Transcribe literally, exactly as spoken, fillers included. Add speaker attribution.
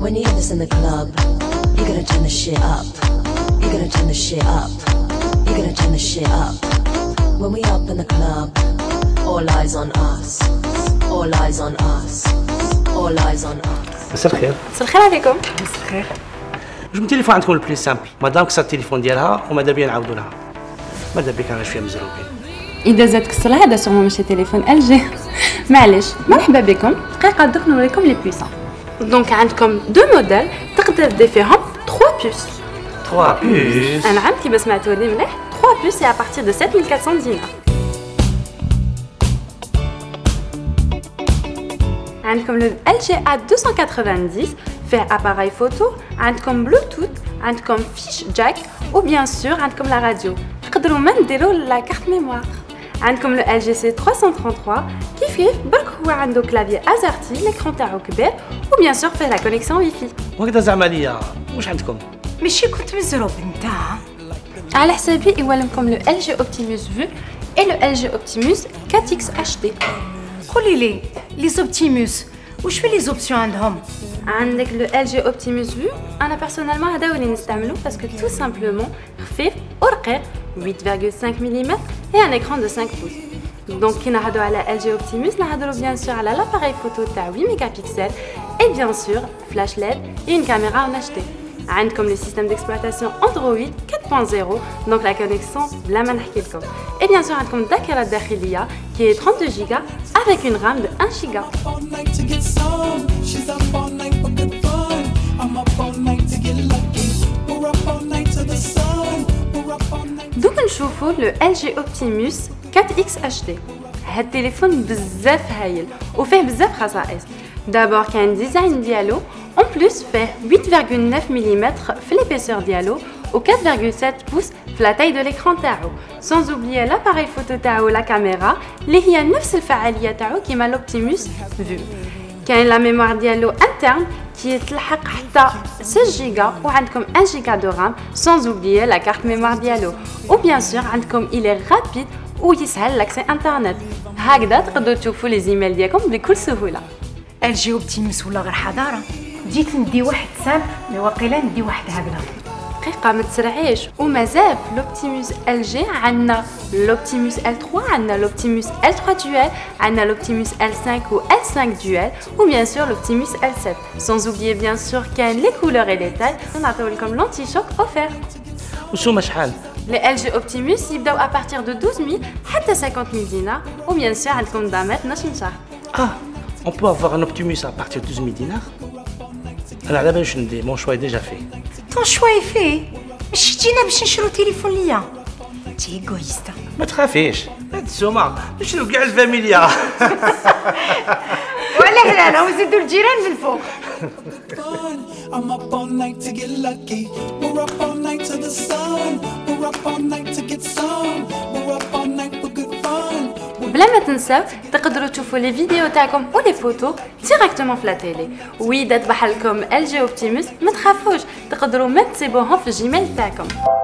Speaker 1: When you hear this in the club, you're gonna turn the shit up. You're gonna turn the shit up. You're gonna turn the shit up. When we up in the club, all eyes on us. All eyes on us. All eyes on us.
Speaker 2: مساء الخير.
Speaker 3: مساء الخير عليكم.
Speaker 4: مساء الخير.
Speaker 2: واش من تليفون عندكم البلي سامبل؟ مادام كسر التليفون ديالها وماذا بيا نعاودوا لها. ماذا بك انا شويه مزروبين.
Speaker 3: اذا زاد كسر هذا سورمون ماشي تليفون ال جي. معليش مرحبا بكم. دقيقه دوك نوريكم لي بويسون. دونك عندكم دو موديل تقدر دير فيهم ثلاثة بوس.
Speaker 2: ثلاثة بوس.
Speaker 3: انا عام كيما سمعتوني مليح ثلاثة بوس سي ا بارتير دو سبعة آلاف وأربعمية دينار. عندكم لو ال جي ا مئتين وثمانين فيه اباراي فوتو، عندكم بلوتوث، عندكم فيش جاك وبيان سور عندكم لا راديو. تقدروا ما نديروا لا كارت ميموار. عندكم لو ال جي سي ثلاثمية وثلاثة وثلاثين كيف كيف برك هو عنده كلافي ازرتي ليكرون تاعو كبير وبيان سور فيه لا كونيكسيون واي فاي.
Speaker 2: وهكذا زعما ليا واش عندكم؟
Speaker 4: ماشي كنت مزروب انت؟
Speaker 3: على حسابي يولمكم لو ال جي اوبتيموس فيو اي لو ال جي اوبتيموس أربعة إكس اتش دي.
Speaker 4: قولي لي لي زوبتيموس واش في لي زوبسيون عندهم؟
Speaker 3: عندك لو ال جي اوبتيموس فيو انا بيرسونيلمون هذا هو اللي نستعملو باسكو تو سامبلومون خفيف ورقيق ثمانية فاصلة خمسة ملم et un écran de cinq pouces. Donc كي نهضروا على ال جي اوبتيموس نهضروا bien sûr على l'appareil photo تاع ثمانية ميجا بكسل et bien sûr flash L E D et une caméra en H D. عندكم le système d'exploitation Android quatre point zéro donc la connexion بلا ما نحكي لكم. Et bien sûr عندكم الذاكرة الداخلية qui est trente-deux giga avec une RAM de un giga. دوك نشوفوا لو ال جي اوبتيموس أربعة إكس اتش دي. هاد التليفون بزاف هايل وفيه بزاف خصائص. دابور كاين ديزاين ديالو اون بلوس فيه ثمانية فاصلة تسعة ملم في ليبيسور ديالو و أربعة فاصلة سبعة بوس في لا تاي دو ليكران تاعو سانز اوبليي لاباري فوتو تاعو لا كاميرا اللي هي نفس الفعاليه تاعو كيما لوبتيموس فيو. كاين لا ميموار ديالو انترن كي تلحق حتى ستة جيجا وعندكم واحد جيجا دو رام سانز اوبليي لا كارت ميموار ديالو و بيان سور عندكم إلي رابيد ويسهل لاكسي انترنت. هكذا تقدروا تشوفوا لي زيميل ديالكم بكل سهوله.
Speaker 4: ال جي اوبتيموس ولا غير حضاره؟ جيت ندي واحد سامبل مي واقيلا ندي واحد هبله.
Speaker 3: دقيقه ما تسرعيش ومازال في لوبتيموس ال جي عندنا لوبتيموس ال ثلاثة عندنا لوبتيموس ال ثلاثة دوال عندنا لوبتيموس ال خمسة و ال خمسة دوال و بيان سور لوبتيموس ال سبعة sans oublier bien sûr كاين لي كولور اي لي تاي نعطيو لكم لونتي شوك اوفير.
Speaker 2: وشو شحال؟
Speaker 3: لي ال جي اوبتيموس يبداو ا بارتير دو اثناش مية حتى خمسين مية دينار و بيان سور عندكم ضامات نص شهر.
Speaker 2: اه on peut avoir un Optimus à partir de douze mille dinars. انا على بالي واش ندير مون شوا ديجا فيه.
Speaker 4: طون شوي فيه ماشي جينا باش نشرو تليفون ليا. تي ايغويستا.
Speaker 2: ما تخافيش هاد السومه نشرو كاع الفاميليا.
Speaker 4: ولا هلا ونزيدو الجيران من فوق.
Speaker 5: I'm up all night to get lucky. We're up all night to the sun. We're up all night to get some. We're up all night for good fun.
Speaker 3: بلا ما تنساو تقدروا تشوفوا لي فيديو تاعكم و لي فوتو ديريكتومون في لا تيلي. وي دات بحالكم ال جي اوبتيموس ما تخافوش تقدروا ما تسيبوهم في الجيميل تاعكم.